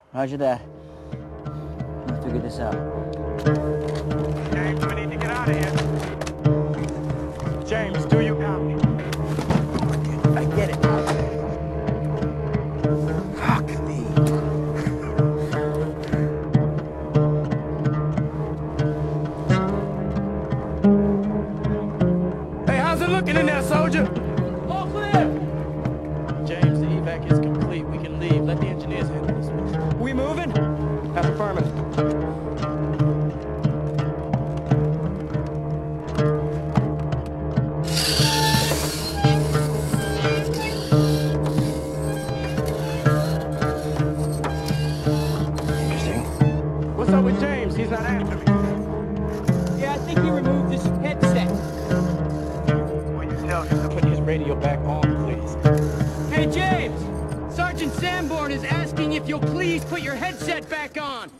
Roger that. I'll figure this out. James, we need to get out of here. James, do you copy? I get it. Fuck me. Hey, how's it looking in there, soldier? All clear! James, the evac is complete. We can leave. Let the engineers handle this one. We moving? Affirmative. Interesting. What's up with James? He's not answering. Yeah, I think he removed his headset. Will you tell him to Put his radio back on, please. Hey, James! Sergeant Sanborn is asking if you'll please put your headset back on.